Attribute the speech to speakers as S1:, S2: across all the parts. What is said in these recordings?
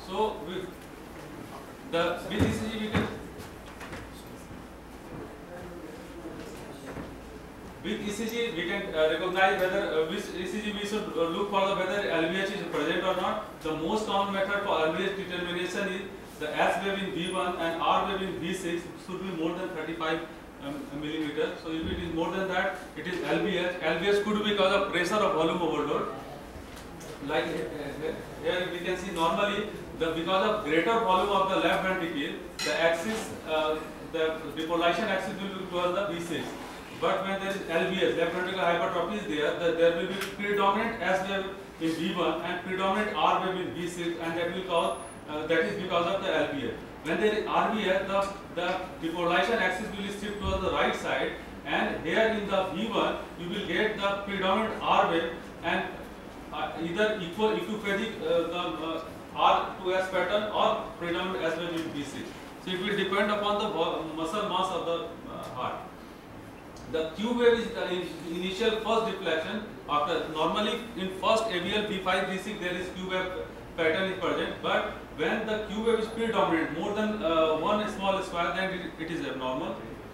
S1: So with ECG we can recognize whether which ECG we should look for whether LVH is present or not. The most common method for LVH determination is the S wave in V1 and R wave in V6 should be more than 35 millimeter. So if it is more than that, it is LVH. LVH could be because of pressure or volume overload. Like here we can see normally because of greater volume of the left ventricle, the axis, the depolarization axis will be towards the V6. But when there is LVS, left ventricular hypertrophy is there will be predominant S wave in V1 and predominant R wave in V6, and that will cause that is because of the LVS. When there is RVS, the depolarization axis will shift towards the right side, and here in the V1 you will get the predominant R wave and either equiphasic the R to S pattern or predominant S wave in V6. So it will depend upon the muscle mass of the heart. The Q wave is the initial first deflection. After normally in first AVL V5 V6 there is Q wave pattern is present, but when the Q wave is predominant more than one small square, then it is abnormal.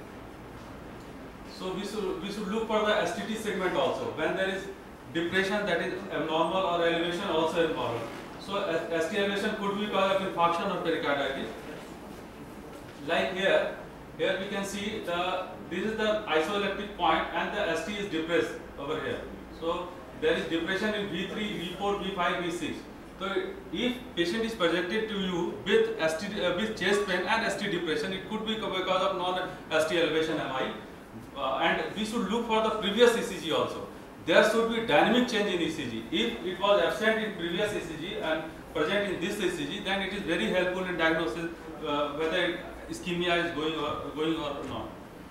S1: So we should look for the STT segment also. When there is depression, that is abnormal, or elevation also abnormal. So ST elevation could be because of infarction or pericarditis. Like here we can see this is the isoelectric point and the ST is depressed over here. So there is depression in V3, V4, V5, V6. So if patient is presented to you with with chest pain and ST depression, it could be because of non-ST elevation MI. And we should look for the previous ECG also. There should be dynamic change in ECG. If it was absent in previous ECG and present in this ECG, then it is very helpful in diagnosis whether ischemia is going or not.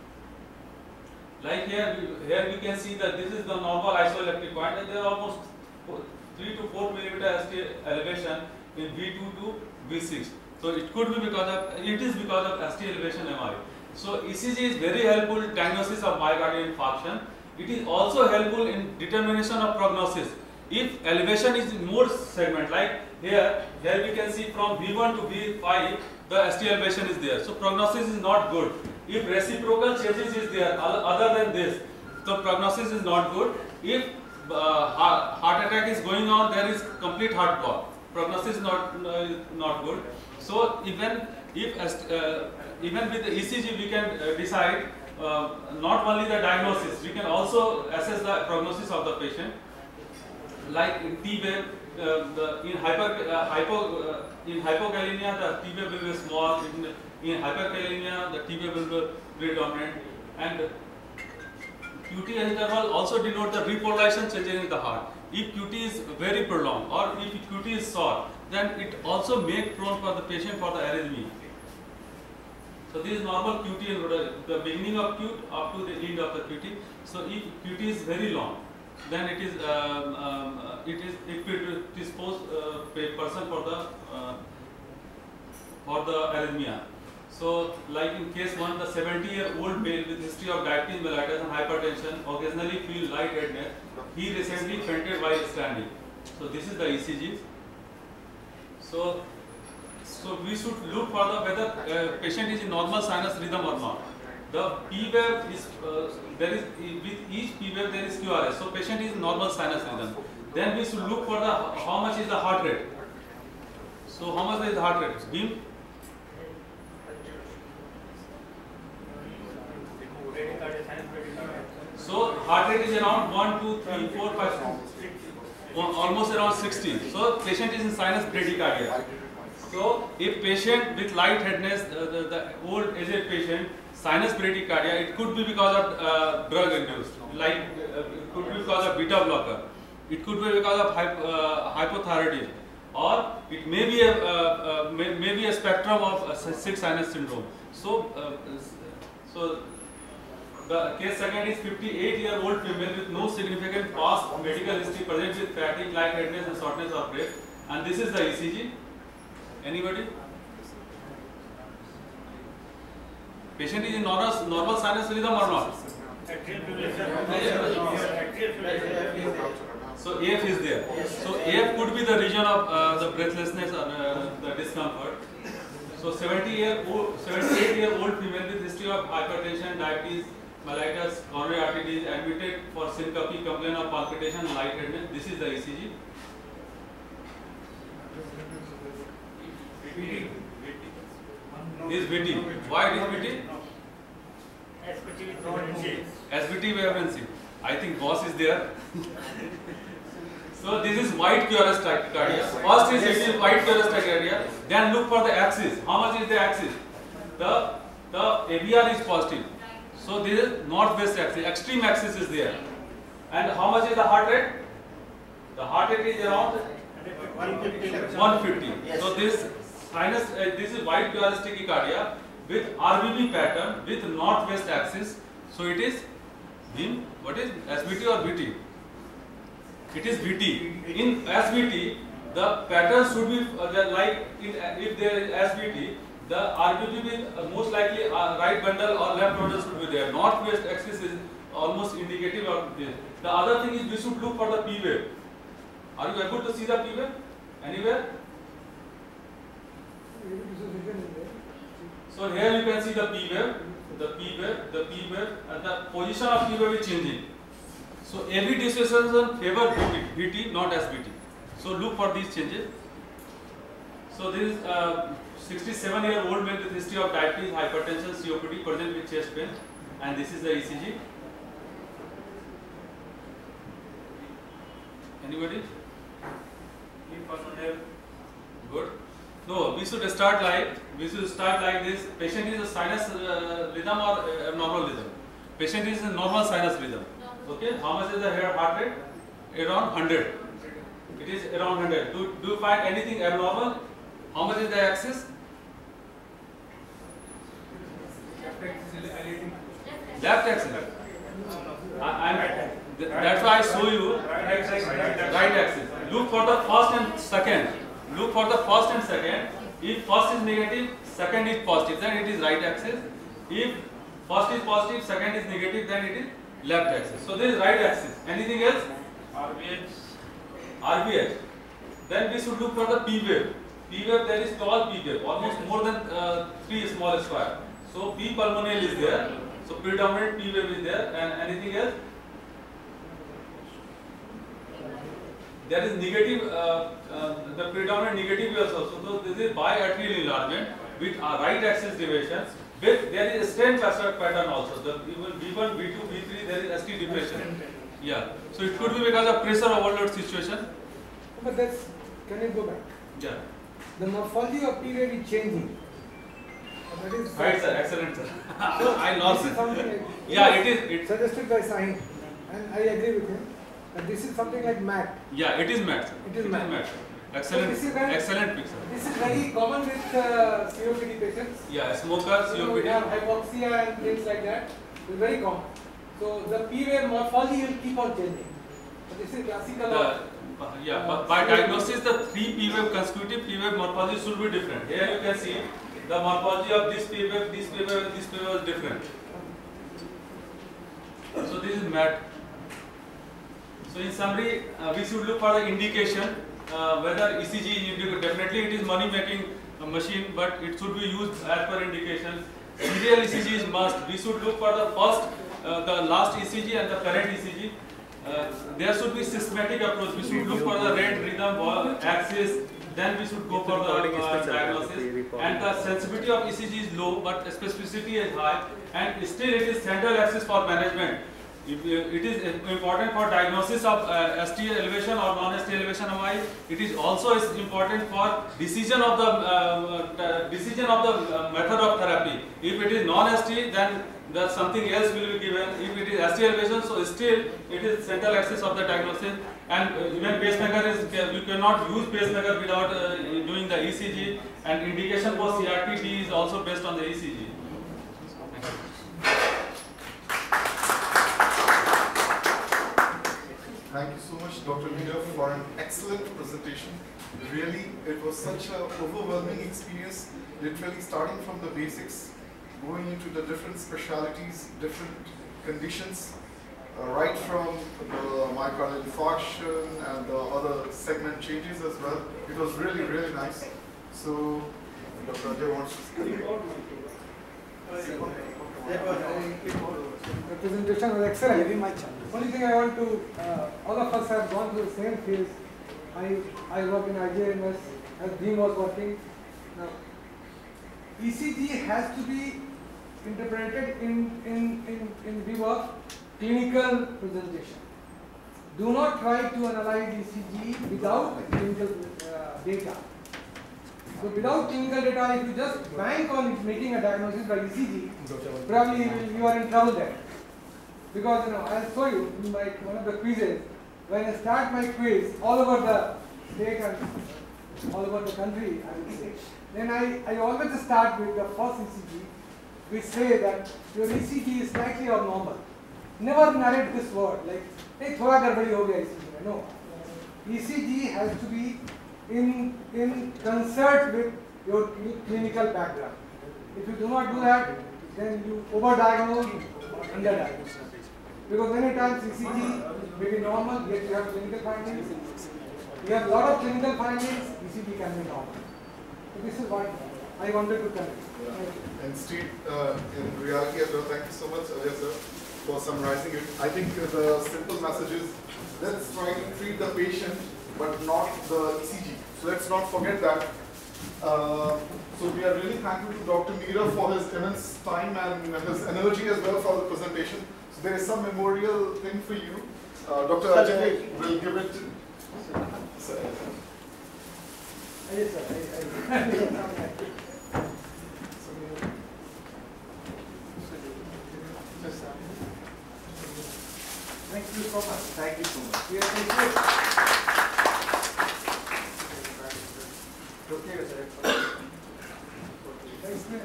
S1: Like here we can see that this is the normal isoelectric point, and there are almost 3 to 4 millimeter ST elevation in V2 to V6. So it could be because of ST elevation MI. So ECG is very helpful in diagnosis of myocardial infarction. It is also helpful in determination of prognosis. If elevation is in more segment, like here we can see from V1 to V5, the ST elevation is there. So prognosis is not good. If reciprocal changes is there other than this, the prognosis is not good. If heart attack is going on, there is complete heart block. Prognosis is not good. So even with the ECG we can decide not only the diagnosis, we can also assess the prognosis of the patient. Like in T wave, in hypokalemia the T wave will be small. In hyperkalemia the T wave will be predominant, and QT interval also denote the repolarization changes in the heart. If QT is very prolonged or if QT is short, then it also make prone for the patient for the arrhythmia. So this is normal QT and the beginning of QT up to the end of the QT. So if QT is very long, then it is predispose person for the arrhythmia. So like in case 1, the 70-year-old male with history of diabetes mellitus and hypertension occasionally feel lightheadedness. He recently fainted while standing. So this is the ECG. So we should look for whether patient is in normal sinus rhythm or not. The P wave is with each P wave there is QRS. So patient is in normal sinus rhythm. Then we should look for how much is the heart rate. So how much is the heart rate? Beam. So heart rate is around 1, 2, 3, 4, 5, almost around 60. So patient is in sinus bradycardia. So if patient with lightheadedness, the old aged patient, sinus bradycardia, it could be because of drug induced, like it could be because of beta blocker, it could be because of hypothyroidism, or it may be a spectrum of sick sinus syndrome. So the case second is 58-year-old female with no significant past medical history, present with fatigue, lightheadedness and shortness of breath, and this is the ECG. Anybody? Patient is in normal sinus rhythm or not? So AF is there. So AF could be the region of the breathlessness or the discomfort. So 78-year-old female with history of hypertension, diabetes, mellitus, coronary artery disease, admitted for syncope, complaint of palpitation, lightheadedness. This is the ECG. Is VT. Why it is VT? SVT we haven't seen. I think boss is there. So this is white QRS tachycardia. First is it is white QRS tachycardia. Then look for the axis. How much is the axis? The ABR is positive. So this is northwest axis. Extreme axis is there. And how much is the heart rate? The heart rate is around 150. Yes. So this sinus, this is white QRS tachycardia with RVB pattern with northwest axis. So it is in what is SVT or VT? It is VT. In SVT, the pattern should be like if there is SVT, the RVB will most likely right bundle or left bundle should be there. Northwest axis is almost indicative of this. The other thing is we should look for the P wave. Are you able to see the P wave anywhere? So here you can see the P wave, and the position of P wave is changing. So every dissociation favor VT, not SVT. So look for these changes. So this is 67-year-old man with history of diabetes, hypertension, COPD, present with chest pain, and this is the ECG. Anybody? Good. No, we should start like this. Patient is a sinus rhythm or abnormal rhythm. Patient is a normal sinus rhythm. Okay, how much is the heart rate? Around 100. It is around 100. Do you find anything abnormal? How much is the axis? Left axis. That's why I show you right axis. Look for the first and second. Look for the first and second. If first is negative, second is positive, then it is right axis. If first is positive, second is negative, then it is left axis. So this is right axis. Anything else? RBH. Then we should look for the P wave. P wave, there is tall P wave, almost more than 3 small square. So P pulmonale is there. So predominant P wave is there. And anything else? There is negative, the predominant negative waves also. So this is biatrial enlargement with right axis deviation. With there is a strain pattern also. The even V1, V2, V3, there is ST depression. Yeah. So it could be because of pressure overload situation.
S2: But that's, can you go back?
S1: Yeah.
S2: The morphology of P wave is changing. That is
S1: right, sir. Excellent, sir. So I lost it.
S2: Like,
S1: yeah, it is.
S2: Suggested by Sahin, and I agree with him. That this is something like MAT.
S1: Yeah, it is MAT.
S2: It is MAT.
S1: Excellent,
S2: so
S1: excellent picture.
S2: This is very common with COPD patients.
S1: Yeah, smoker, COPD.
S2: We have hypoxia and things like that. It's very common. So the P wave morphology will keep on changing. So this is classical.
S1: By diagnosis, the 3 P wave consecutive P wave morphology should be different. Here you can see the morphology of this P wave, this P wave, and this P wave is different. So this is MAT. So in summary, we should look for the indication whether ECG is indicated. Definitely it is money making machine, but it should be used as per indication. Serial ECG is must. We should look for the first, the last ECG and the current ECG. There should be systematic approach. We should look for the rate, rhythm, axis. Then we should go for the diagnosis. And the sensitivity of ECG is low, but specificity is high. And still it is central axis for management. It is important for diagnosis of ST elevation or non-ST elevation MI. It is also important for decision of the method of therapy. If it is non-ST, then something else will be given. If it is ST elevation, so still it is central axis of the diagnosis. And even pacemaker is, you cannot use pacemaker without doing the ECG. And indication for CRT-D is also based on the ECG.
S3: Thank you so much, Dr. Leader, for an excellent presentation. Really, it was such an overwhelming experience, literally starting from the basics, going into the different specialities, different conditions, right from the myocardial infarction and the other segment changes as well. It was really, really nice. So, Dr. Ajay wants to speak.
S2: The presentation was excellent. Only thing I want to, all of us have gone through the same phase. I work in IJMS as Dean was working. Now, ECG has to be interpreted in view of clinical presentation. Do not try to analyze ECG without clinical data. So without clinical data, if you just bank on making a diagnosis by ECG, probably you are in trouble there. Because I'll show you in one of the quizzes, when I start my quiz all over the state and all over the country, I would say, then I always start with the first ECG. We say that your ECG is slightly abnormal. Never narrate this word like, hey, thoda garbadi ho gaya ECG. No. ECG has to be in concert with your clinical background. If you do not do that, then you overdiagnose or underdiagnose. Because many times ECG may be normal, yet you have clinical findings. You have a lot of clinical findings, ECG can be normal. So this is what I wanted to tell you.
S3: And Steve, in reality as well, thank you so much, Ajay sir, for summarizing it. I think the simple message is, let's try to treat the patient, but not the ECG. So let's not forget that. So we are really thankful to Dr. Meera for his immense time and his energy as well for the presentation. So there is some memorial thing for you. Dr. Ajay will give it to
S2: Yes, sir. Thank you so much.
S3: Thank you so much.
S2: We appreciate it. Okay, sir. Thanks, man.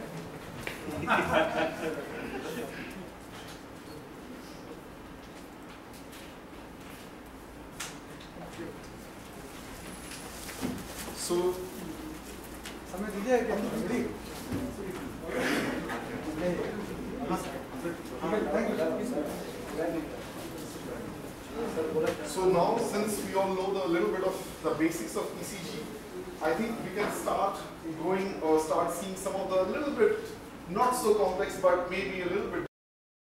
S3: So,
S2: समय दीजिए क्या ready?
S3: so now since we all know a little bit of the basics of ECG, I think we can start going or start seeing some of the little bit not so complex but maybe a little bit